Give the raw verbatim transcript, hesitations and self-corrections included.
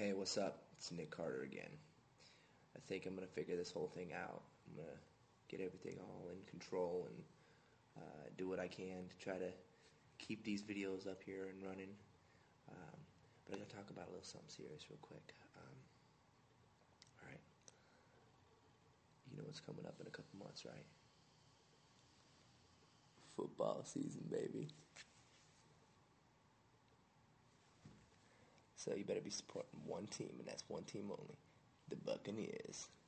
Hey, what's up? It's Nick Carter again. I think I'm going to figure this whole thing out. I'm going to get everything all in control and uh, do what I can to try to keep these videos up here and running. Um, but I'm going to talk about a little something serious real quick. Um, Alright. You know what's coming up in a couple months, right? Football season, baby. So you better be supporting one team, and that's one team only. The Buccaneers.